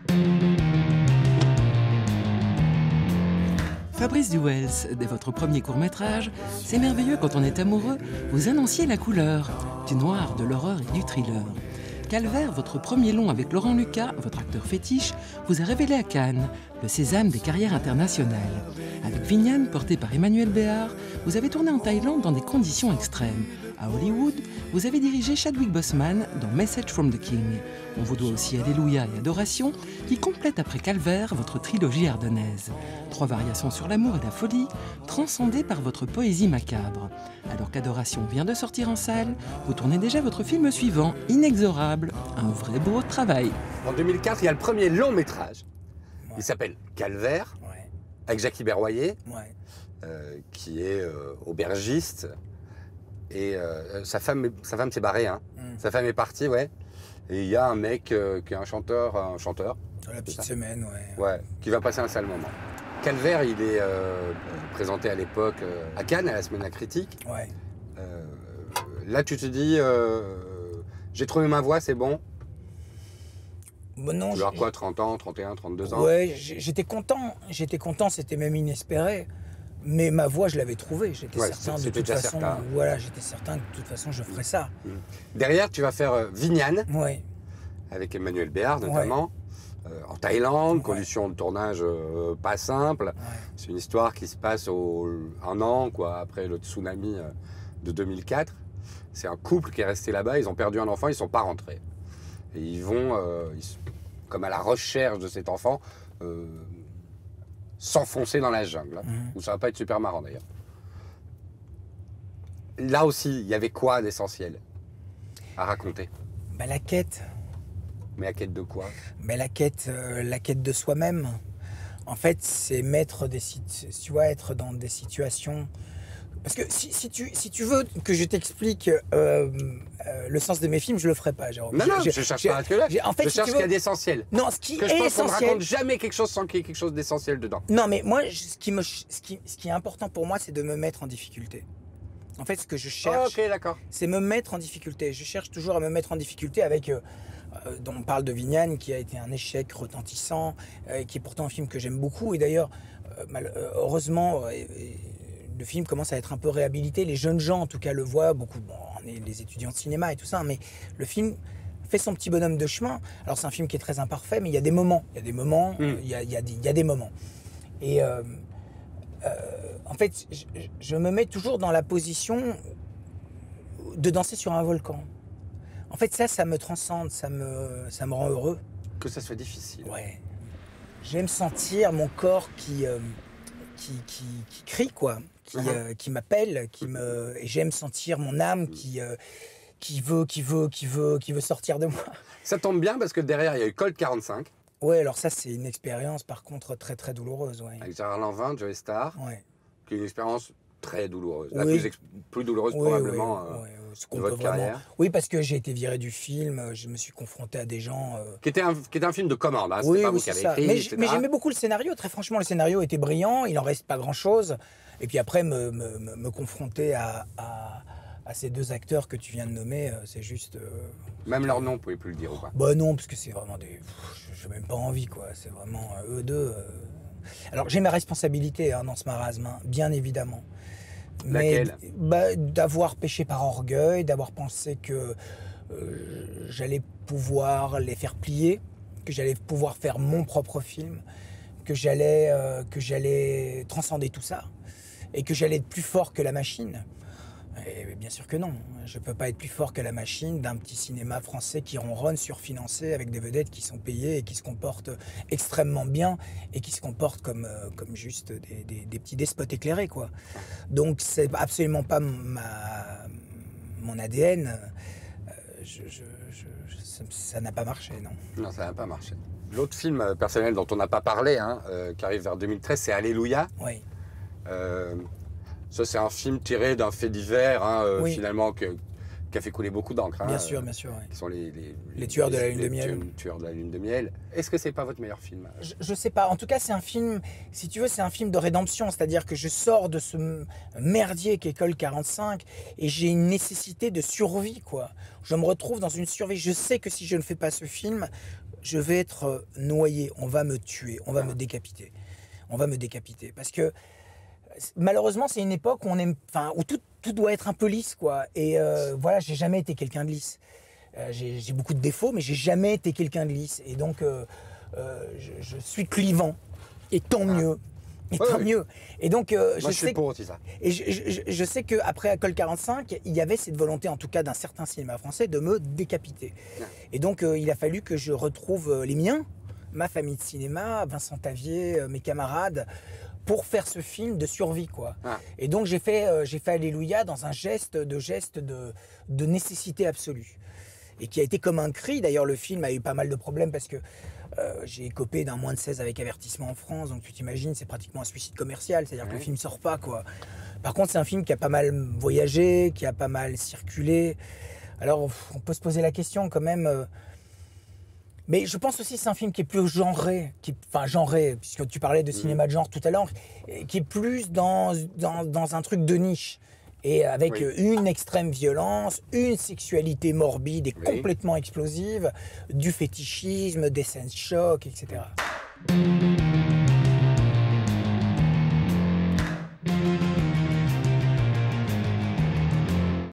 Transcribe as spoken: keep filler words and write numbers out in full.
Fabrice Duwels, dès votre premier court-métrage, c'est merveilleux quand on est amoureux, vous annonciez la couleur, du noir, de l'horreur et du thriller. Calvaire, votre premier long avec Laurent Lucas, votre acteur fétiche, vous a révélé à Cannes, le sésame des carrières internationales. Avec Vignan, porté par Emmanuel Béard, vous avez tourné en Thaïlande dans des conditions extrêmes. À Hollywood, vous avez dirigé Chadwick Boseman dans Message from the King. On vous doit aussi Alléluia et Adoration, qui complètent après Calvaire votre trilogie ardennaise. Trois variations sur l'amour et la folie, transcendées par votre poésie macabre. Alors qu'Adoration vient de sortir en salle, vous tournez déjà votre film suivant, Inexorable, un vrai beau travail. En deux mille quatre, il y a le premier long métrage. Ouais. Il s'appelle Calvaire, Ouais. avec Jackie Berroyer, Ouais. euh, qui est euh, aubergiste. Et euh, sa femme, est- sa femme s'est barrée, hein. Mm. Sa femme est partie, ouais. Et il y a un mec euh, qui est un chanteur, un chanteur, La petite ça. semaine, ouais. ouais, qui va passer un sale moment. Calvaire, il est euh, présenté à l'époque euh, à Cannes, à la Semaine de la Critique. Ouais. Euh, là, tu te dis, euh, j'ai trouvé ma voix, c'est bon. Bon, non, Tu vas avoir j'ai- quoi, trente ans, trente et un, trente-deux ans? Ouais, j'ai- j'étais content. J'étais content, c'était même inespéré. Mais ma voix, je l'avais trouvée. J'étais Ouais, certain de c'était toute déjà façon. certain. Voilà, j'étais certain que de toute façon, je ferais ça. Derrière, tu vas faire euh, Vignan, Ouais. avec Emmanuel Béard notamment, euh, en Thaïlande, Ouais. conditions de tournage euh, pas simples. Ouais. C'est une histoire qui se passe au, un an quoi, après le tsunami euh, de deux mille quatre. C'est un couple qui est resté là-bas, ils ont perdu un enfant, ils ne sont pas rentrés. Et ils vont, euh, ils sont comme à la recherche de cet enfant, euh, s'enfoncer dans la jungle. Hein, Mhm. où ça va pas être super marrant d'ailleurs. Là aussi, il y avait quoi d'essentiel à raconter? Bah, la quête. Mais à quête de quoi? Mais la quête, euh, la quête de soi-même. En fait, c'est mettre des sit- tu vois, être dans des situations. Parce que si, si tu, si tu veux que je t'explique euh, euh, le sens de mes films, je le ferai pas, Jérôme. Non, non, J'ai- je cherche j'ai- pas à que là. j'ai- En fait, je si cherche tu ce qu'il y a veux- d'essentiel. Non, ce qui Que je est pense qu'on ne essentiel. raconte jamais quelque chose sans qu'il y ait quelque chose d'essentiel dedans. Non, mais moi, je- ce qui, me, ch- ce, qui, ce qui est important pour moi, c'est de me mettre en difficulté. En fait, ce que je cherche, ok, d'accord. c'est me mettre en difficulté. Je cherche toujours à me mettre en difficulté avec... Euh, euh, dont on parle de Vignan, qui a été un échec retentissant, euh, qui est pourtant un film que j'aime beaucoup. Et d'ailleurs, euh, mal- euh, heureusement, euh, et- et le film commence à être un peu réhabilité. Les jeunes gens, en tout cas, le voient. Beaucoup, bon, on est les étudiants de cinéma et tout ça, mais le film fait son petit bonhomme de chemin. Alors, c'est un film qui est très imparfait, mais il y a des moments. Il y a des moments, Mm. il y a, il y a des, il y a des moments. Et... euh, en fait, je, je me mets toujours dans la position de danser sur un volcan. En fait, ça, ça me transcende, ça me, ça me rend heureux. Que ça soit difficile. Ouais. J'aime sentir mon corps qui, euh, qui, qui, qui crie, quoi, qui, Mhm. euh, qui m'appelle, qui me, et j'aime sentir mon âme qui, euh, qui veut, qui veut, qui veut, qui veut sortir de moi. Ça tombe bien parce que derrière, il y a eu Colt quarante-cinq, Ouais, alors ça, c'est une expérience, par contre, très, très douloureuse, ouais. avec Gérard Lanvin, Joey Starr, Ouais. qui est une expérience très douloureuse. La Oui. plus, ex- plus douloureuse Oui, probablement oui, euh, oui, oui, ce qu'on de peut votre vraiment- carrière. Oui, parce que j'ai été viré du film, je me suis confronté à des gens. euh, Qui était, un, qui était un film de commande, hein, c'était Oui, pas oui, vous qui c'est avez ça. écrit, Mais, et j- cetera. mais j'aimais beaucoup le scénario. Très franchement, le scénario était brillant. Il en reste pas grand-chose. Et puis après, me, me, me- me confronter à, à, à ces deux acteurs que tu viens de nommer, euh, c'est juste. euh, Même leur nom, vous pouvez plus le dire ou pas. Bah non, parce que c'est vraiment des. Pff, j'ai même pas envie, quoi. C'est vraiment euh, eux deux. euh. Alors j'ai ma responsabilité hein, dans ce marasme, hein, bien évidemment. Laquelle? Mais bah, d'avoir péché par orgueil, d'avoir pensé que euh, j'allais pouvoir les faire plier, que j'allais pouvoir faire mon propre film, que j'allais euh, que j'allais transcender tout ça et que j'allais être plus fort que la machine. Et bien sûr que non, je peux pas être plus fort que la machine d'un petit cinéma français qui ronronne, surfinancé, avec des vedettes qui sont payées et qui se comportent extrêmement bien et qui se comportent comme, euh, comme juste des, des, des petits despotes éclairés, quoi. Donc c'est absolument pas ma, mon A D N. Euh, je, je, je, je- ça n'a pas marché, non. Non, ça n'a pas marché. L'autre film euh, personnel dont on n'a pas parlé, hein, euh, qui arrive vers deux mille treize, c'est Alléluia. Oui. Euh, ça, c'est un film tiré d'un fait divers, hein, euh, Oui. finalement, que, qui a fait couler beaucoup d'encre. Hein, Bien sûr, euh, bien sûr, oui. Qui sont les, les, Les tueurs de la lune les de miel. tueurs- tueurs de la lune de miel. Est-ce que c'est pas votre meilleur film? Je, je sais pas. En tout cas, c'est un film, si tu veux, c'est un film de rédemption. C'est-à-dire que je sors de ce m- merdier qu'est Colt quarante-cinq et j'ai une nécessité de survie, quoi. Je me retrouve dans une survie. Je sais que si je ne fais pas ce film, je vais être noyé, on va me tuer, on va me décapiter. On va me décapiter. Parce que malheureusement, c'est une époque où, on aime, enfin, où tout, tout doit être un peu lisse, quoi. Et euh, voilà, j'ai jamais été quelqu'un de lisse. Euh, j'ai, j'ai beaucoup de défauts, mais j'ai jamais été quelqu'un de lisse. Et donc, euh, euh, je, je suis clivant. Et tant mieux. Et Ouais, tant oui. mieux. Et donc, euh, Moi, je, je suis sais, pour aussi ça. et je, je, je sais qu'après École quarante-cinq, il y avait cette volonté, en tout cas d'un certain cinéma français, de me décapiter. Ouais. Et donc, euh, il a fallu que je retrouve euh, les miens, ma famille de cinéma, Vincent Tavier, euh, mes camarades, pour faire ce film de survie, quoi. Ah. Et donc, j'ai fait, euh, j'ai fait Alléluia dans un geste de, geste de, de nécessité absolue. Et qui a été comme un cri. D'ailleurs, le film a eu pas mal de problèmes parce que euh, j'ai écopé d'un moins de seize avec avertissement en France. Donc, tu t'imagines, c'est pratiquement un suicide commercial. C'est-à-dire que Ouais. le film sort pas, quoi. Par contre, c'est un film qui a pas mal voyagé, qui a pas mal circulé. Alors, on peut se poser la question quand même. Euh, mais je pense aussi que c'est un film qui est plus genré, qui, enfin genré, puisque tu parlais de cinéma de genre tout à l'heure, qui est plus dans, dans, dans un truc de niche. Et avec Oui. une extrême violence, une sexualité morbide et Oui. complètement explosive, du fétichisme, des scènes chocs, et cetera.